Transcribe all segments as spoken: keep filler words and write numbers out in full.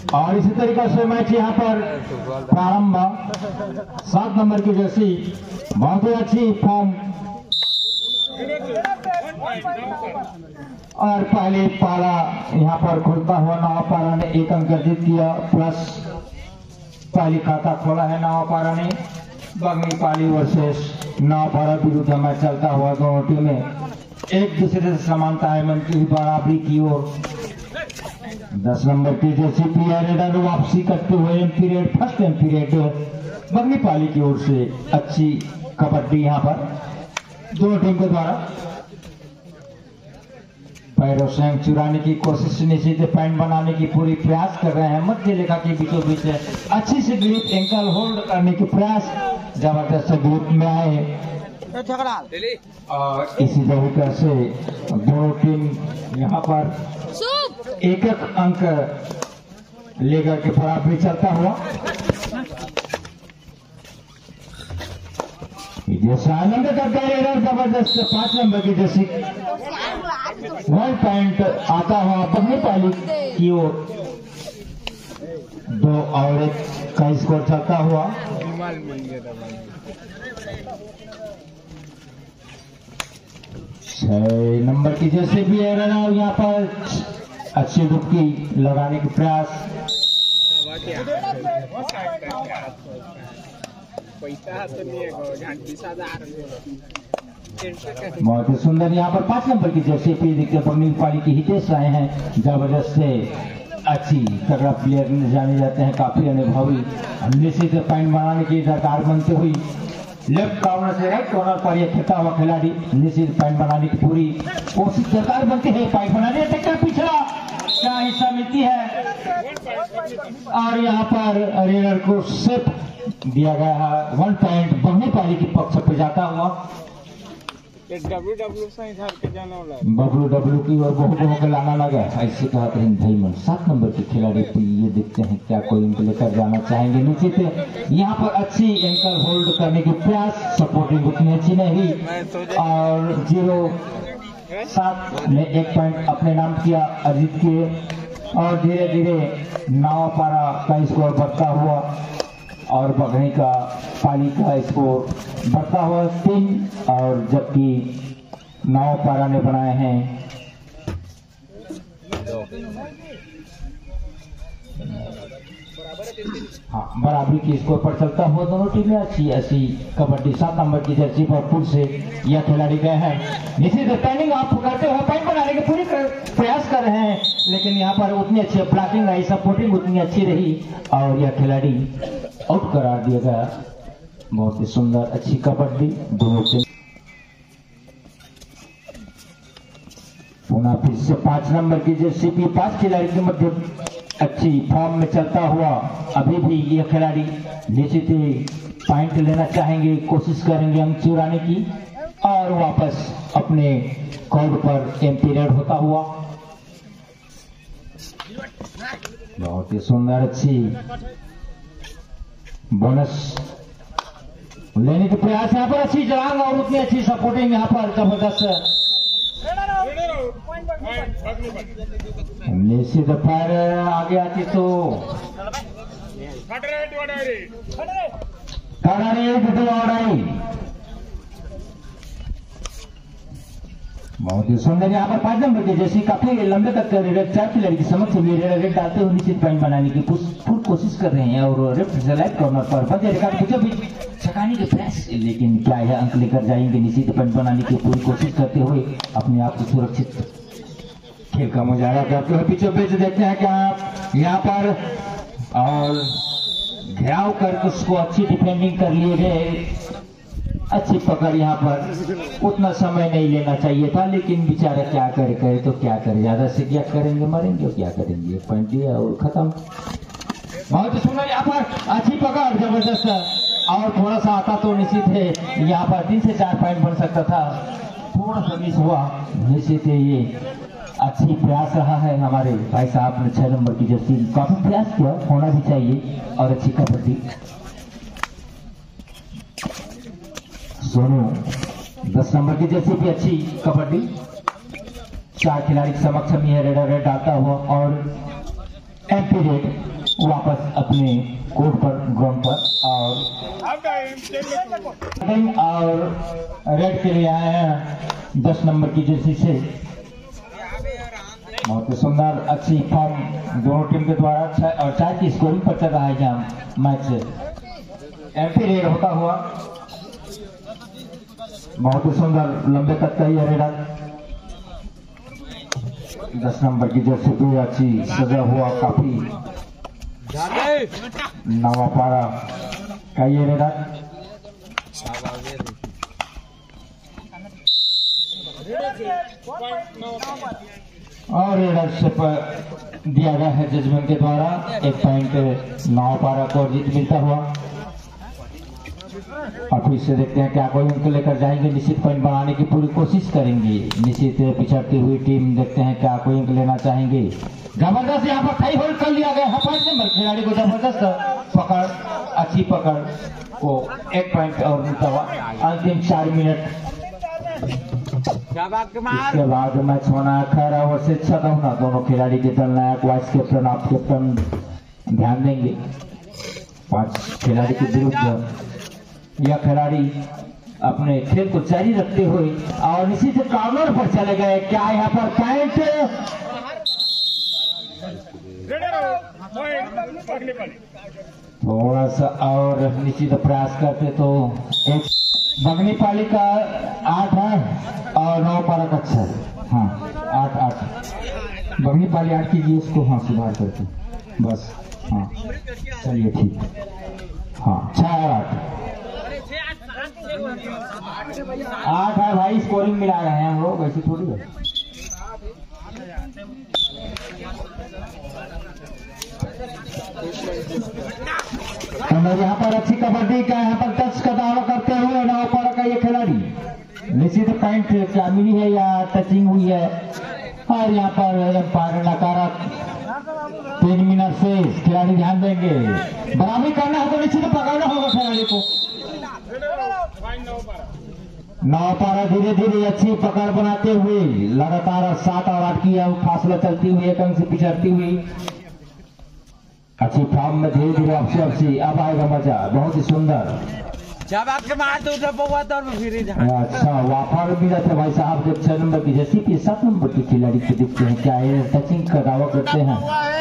और इसी तरीके से मैच यहाँ पर प्रारंभ। सात नंबर की जर्सी बहुत ही अच्छी फॉर्म और पहले पाला यहाँ पर खुलता हुआ नवापारा ने एक अंक अर्जित किया, प्लस पहली खाता खोला है नवापारा ने। बगनी पाली वर्सेस नवापारा विरुद्ध मैच चलता हुआ, दोनों टीमें एक दूसरे से समानता है मन की बराबरी की ओर। दस नंबर की जर्सी पीरियड वापसी करते हुए M period first M period बगनी पाली की ओर से अच्छी कबड्डी यहाँ पर दोनों टीम के द्वारा। पैरों से चुराने की कोशिश, निश्चित पैंट बनाने की पूरी प्रयास कर रहे हैं। मध्य रेखा के बीचों बीच अच्छी से ग्रिप एंकल होल्ड करने की प्रयास, जबरदस्त ग्रिप में आए और इसी तरीके से दोनों टीम यहाँ पर एक एक अंक लेकर के बराबरी चलता हुआ। आनंद करता है जबरदस्त पांच नंबर की जैसी वन पॉइंट आता हुआ बगनी पाली की ओर। दो और एक का स्कोर चलता हुआ। छह नंबर की जैसे भी है यहाँ पर अच्छी डुबकी लगाने की प्रयास। बहुत ही सुंदर यहाँ पर पांच नंबर की जर्सी पे देखते बगनी पाली की हितेश आए हैं, जबरदस्त से अच्छी तगड़ा प्लेयर जाने जाते हैं, काफी अनुभवी। निश्चित पॉइंट बनाने की दरकार बनती हुई लेफ्ट कॉर्नर से राइट कॉर्नर पर यह खेलता हुआ खिलाड़ी निश्चित पॉइंट बनाने की पूरी कोशिश दरकार बनती है। पॉइंट बनाने तक पिछड़ा क्या हिस्सा मिलती है और यहाँ पर रेडर को सेफ दिया गया है। वन पॉइंट बगनी पाली की पक्ष पे जाता हुआ। डब्ल्यू डब्ल्यू से इधर के जाने वाला बबलू डब्ल्यू की और बहुत बहुत लाना लगा ऐसे कहा करें भाई मन। सात नंबर के खिलाड़ी पे ये देखते हैं क्या कोई इनको लेकर जाना चाहेंगे। नीचे पे यहाँ पर अच्छी एंकल होल्ड करने की प्रयास, सपोर्टिंग उतनी अच्छी नहीं और जीरो सात ने एक पॉइंट अपने नाम किया, अर्जित किए और धीरे धीरे नवापारा का स्कोर बढ़ता हुआ और बगनी का पाली का स्कोर बढ़ता हुआ तीन, और जबकि नवापारा ने बनाए हैं हाँ बराबरी की स्कोर पर चलता हुआ। दोनों टीमें अच्छी अच्छी कबड्डी। सात नंबर की जर्सी पर पुल से यह खिलाड़ी गए हैं, निश्चित टर्निंग आप करते हुए पॉइंट बनाने के पूरी प्रयास कर रहे हैं, लेकिन यहाँ पर उतनी अच्छी ब्लॉकिंग आई, सपोर्टिंग उतनी अच्छी रही और यह खिलाड़ी आउट करार दिया गया। बहुत ही सुंदर अच्छी कबड्डी दोनों टीम। पुनः फिर से पांच नंबर की जर्सी पी पांच खिलाड़ी के मध्य अच्छी फॉर्म में चलता हुआ अभी भी ये खिलाड़ी निश्चित ही पॉइंट लेना चाहेंगे, कोशिश करेंगे अंक चुराने की और वापस अपने कोर्ट पर एम पीरियड होता हुआ। बहुत ही सुंदर अच्छी बोनस लेने के प्रयास यहाँ पर, अच्छी जलांग और उतनी अच्छी सपोर्टिंग यहाँ पर जबरदस्त। निश्चित पैर आगे आती तो बहुत ही सुंदर यहाँ पर पांच नंबर के जैसी काफी लंबे तक रेड चार की लड़की समझ से रेड डालते हुए निश्चित पॉइंट बनाने की फुल कोशिश कर रहे हैं और लेफ्ट से राइट कॉर्नर पर बंदे रेखा के बीच छकाने के प्रयास, लेकिन क्या यह अंक लेकर जाएंगे। निश्चित पॉइंट बनाने की पूरी कोशिश करते हुए अपने आप को सुरक्षित खेल का मुजाहरा करते हुए बीचों बीच देखते हैं क्या आप यहाँ पर और घेराव कर उसको अच्छी डिफेंडिंग कर लिए गए, अच्छी पकड़ यहाँ पर। उतना समय नहीं लेना चाहिए था, लेकिन बेचारा क्या करे करे तो क्या करे, ज्यादा से क्या करेंगे, मरेंगे और क्या करेंगे। पॉइंट दिया और खत्म। बहुत सुंदर यहाँ पर अच्छी पकड़ जबरदस्त और थोड़ा सा आता तो निश्चित है यहाँ पर तीन से चार पॉइंट बन सकता था, थोड़ा सा मिस हुआ। निश्चित है ये अच्छी प्रयास रहा है हमारे भाई साहब ने। छह नंबर की जर्सी काफी प्रयास किया, होना भी चाहिए और अच्छी कबड्डी। सोनू दस नंबर की जर्सी भी अच्छी कबड्डी, चार खिलाड़ी के समक्ष में रेड रेड आता हुआ और एम पीरियड वापस अपने कोर्ट पर ग्राउंड पर और और रेड के लिए आए हैं दस नंबर की जर्सी से। बहुत ही सुंदर अच्छी फॉर्म दोनों टीम के द्वारा अच्छा और चार की स्कोरिंग पर चल रहा है यहाँ मैच एमपी रेड होता हुआ। बहुत ही सुंदर लंबे तक का ही रेडर दस नंबर की जर्सी भी अच्छी सजा हुआ काफी नवापारा का ये रेडर और रेडरशिप दिया गया है जजमेंट के द्वारा एक पॉइंट नवापारा को जीत मिलता हुआ। और फिर से देखते हैं क्या कोई उनको लेकर जाएंगे, निश्चित पॉइंट बनाने की पूरी कोशिश करेंगे। निश्चित पिछड़ती हुई टीम देखते हैं क्या कोई उनको लेना चाहेंगे। जबरदस्त यहाँ पर टाई होल्ड कर लिया गया है पांच नंबर खिलाड़ी को, जबरदस्त पकड़ अच्छी पकड़ को एक पॉइंट और मिलता हुआ। अंतिम चार मिनट इसके बाद मैच होना है खैरा वर्सेस छदौना। दोनों खिलाड़ी के दल नायक वाइस कैप्टन आप कैप्टन ध्यान देंगे। पांच खिलाड़ी के विरुद्ध यह खिलाड़ी अपने खेल को जारी रखते हुए और इसी से कॉर्नर पर चले गए। क्या यहाँ पर पॉइंट थोड़ा सा और निश्चित प्रयास करते तो एक बगनी पाली का आठ है और नौ पारा का छह। हाँ आठ आठ बगनी पाली आठ कीजिए इसको। हाँ सुधार करके बस। हाँ चलिए ठीक। हाँ छह आठ आठ है भाई, स्कोरिंग मिला रहे हैं हम लोग, वैसे थोड़ी है। यहाँ पर अच्छी कबड्डी का यहाँ पर टच का दावा करते हुए नवापारा का ये खिलाड़ी निश्चित पॉइंट क्या मिली है या टचिंग हुई है। और यहाँ पर नकारा तीन मिनट से खिलाड़ी ध्यान देंगे। बराबरी करना है तो निश्चित पकड़ना होगा खिलाड़ी को। नवापारा धीरे धीरे अच्छी पकड़ बनाते हुए लगातार सात और आठ की फासला चलती हुई एक अंक से पिछड़ती हुई अच्छी फॉर्म में धीरे धीरे अब से अब से अब आएगा मजा। बहुत ही सुंदर जब आपके मार तो उधर बहुत और फिर अच्छा वाफर भी रहते भाई साहब। जब छह नंबर की जैसी कि सात नंबर की खिलाड़ी को देखते हैं क्या ये टचिंग का दावा करते हैं।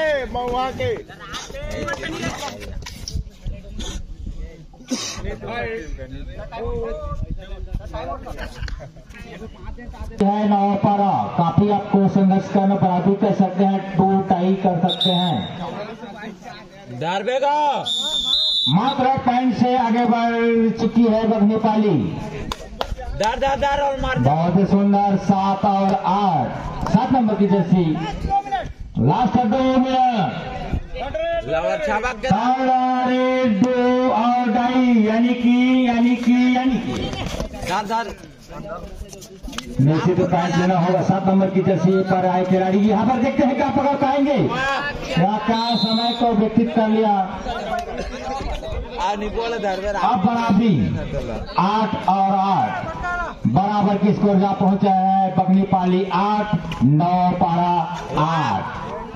है नवापारा काफी आपको संघर्ष करना पड़ा भी कह सकते हैं, टू टाई कर सकते हैं। डारबेगा मात्र पॉइंट से आगे बढ़ चुकी है बगनी पाली। दार दार दार और मार बहुत ही सुंदर सात और आठ सात नंबर की जर्सी लास्ट दो मिनट दो और ढाई यानी कि यानी कि यानी कि दार दार निश्चित पॉइंट लेना होगा। सात नंबर की जर्सी पर आए खिलाड़ी यहाँ पर देखते हैं क्या पकड़ पाएंगे। क्या क्या समय को व्यतीत कर लिया। अब बराबरी आठ और आठ बराबर की स्कोर जहाँ पहुंचा है बगनी पाली आठ नौ पारा आठ।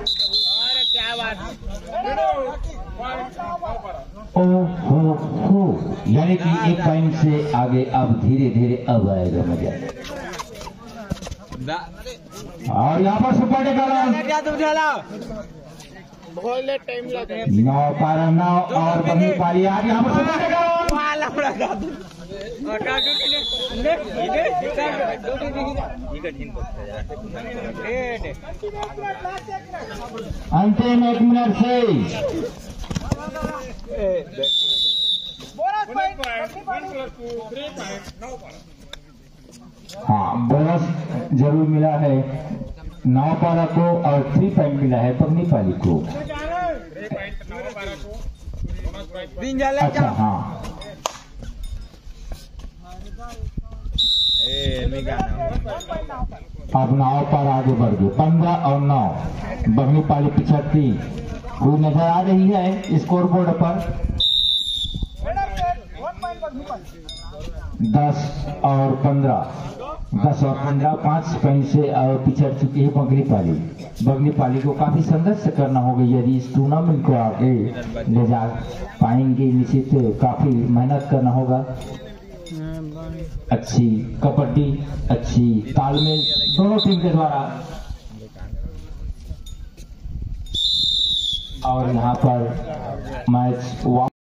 ओ हो हो यानी कि एक पॉइंट से आगे अब धीरे धीरे अब आएगा मजा। और यहाँ पर सुपर नौ पारा नौ और बगनी पाली आठ यहाँ पर अंतिम एक मिनट से हाँ बोनस जरूर मिला है नवापारा को और थ्री पॉइंट मिला है बगनी पाली को। अच्छा हाँ अब नवापारा आगे बढ़ गए पंद्रह और नौ बगनी पाली पिछड़ती कोई नजर आ रही है स्कोर बोर्ड पर। दस और पंद्रह दस और पंद्रह पांच पॉइंट से और पिछड़ चुकी है बगली पाली। बगली पाली को काफी संघर्ष करना होगा यदि इस टूर्नामेंट को आगे ले जा पाएंगे। निश्चित काफी मेहनत करना होगा। अच्छी कबड्डी, अच्छी तालमेल दोनों टीम के द्वारा। और यहाँ पर मैच